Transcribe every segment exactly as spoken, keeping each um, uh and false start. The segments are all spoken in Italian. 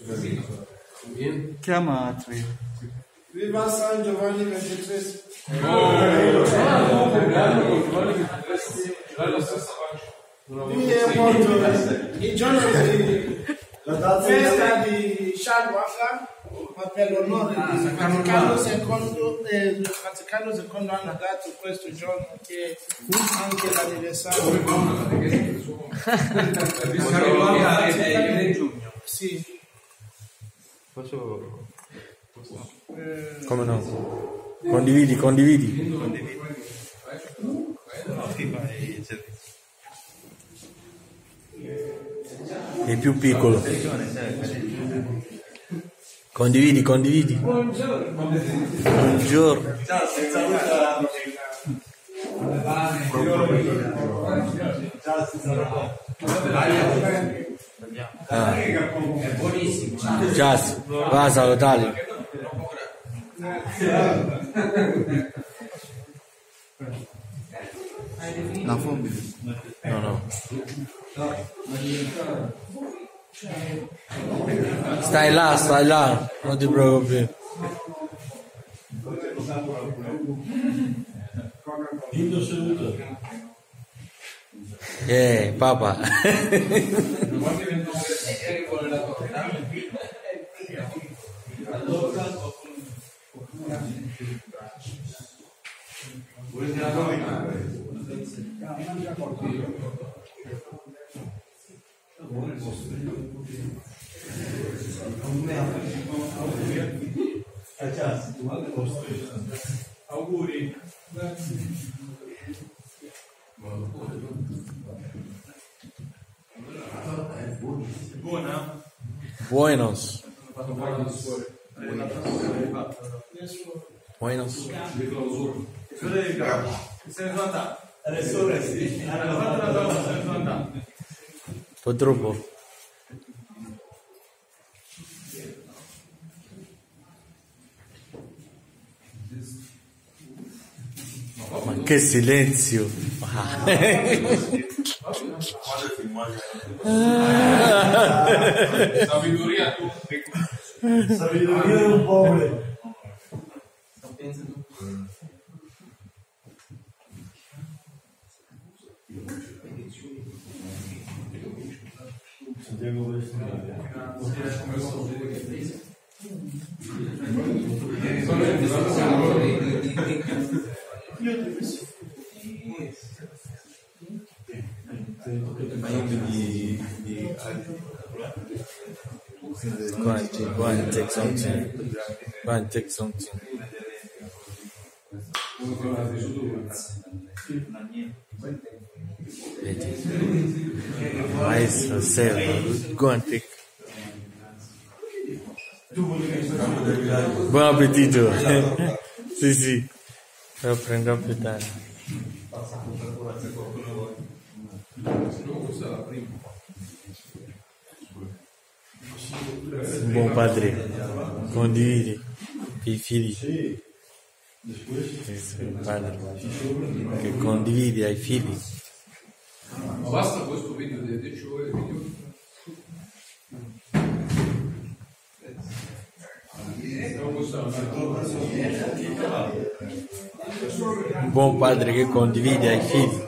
Chiamateli. Viva San Giovanni ventitré. Quindi è molto il giorno di festa di Shalwaka, ma per l'onore di Vaticano secondo, eh, Vaticano secondo hanno dato questo giorno che è anche l'anniversario. È in giugno. Sì. Posso... Come no? Condividi, condividi. Condividi. No, sì, ma è il servizio. È più piccolo. Condividi, condividi. Buongiorno. Buongiorno. Ciao, senza Ah. È buonissimo. Ciao, va a salutare. La fome. No, no. Stai là, stai là, non ti preoccupare. Eh, papà. Auguri. Buona? Buenos. Buenos. Se ne sono andati. Adesso resti. Hanno fatto la donna, se ne sono andati. Un po' troppo. Ma che silenzio! Sabiduria tu. Sabiduria del povero. Go and take, go and take something. Go and take something. Vedi. Maestro, servo, go and take. Buon appetito. Sì, sì. Lo prendo più tardi. Un buon padre, condividi i figli. Sì, un padre che condividi ai figli. Ma basta questo video del video. Un buon padre che condivide ai figli.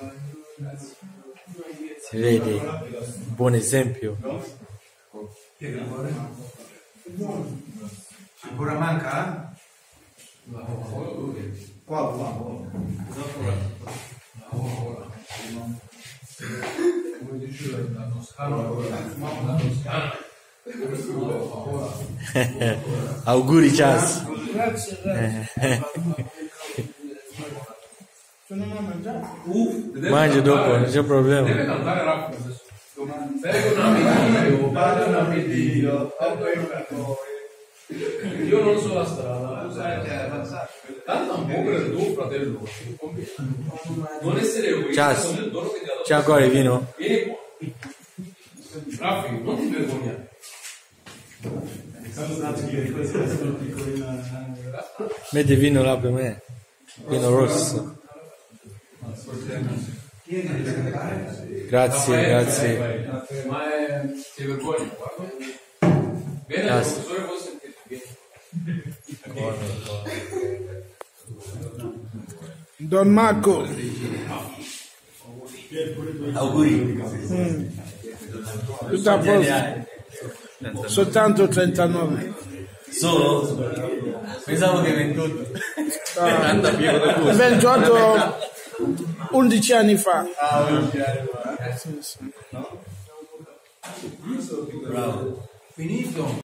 Si vede, un buon esempio. Ancora manca? Qua, qua. Come diceva la Toscana, Auguri, Chas. Grazie, grazie. Tu non hai mangiato? Mangia dopo, non c'è problema. Deve cantare rapido adesso. Prego, un amico, io non so la strada, tu sai. Tanto un po' per tuo fratello. Non essere egoista. Ciao. C'è ancora il vino? Vieni qua. Raffi, non ti vergognare. Metti il vino là per me. Vino rosso. Grazie, grazie. Ma è... ti vergogni qua? Viene il Grazie. professore, può sentire. Don Marco. Auguri. Mm. Tutto a posto. Soltanto trentanove. Solo? Pensavo che ventotto. Ah, ventotto undici anni fa. Bravo. Finito.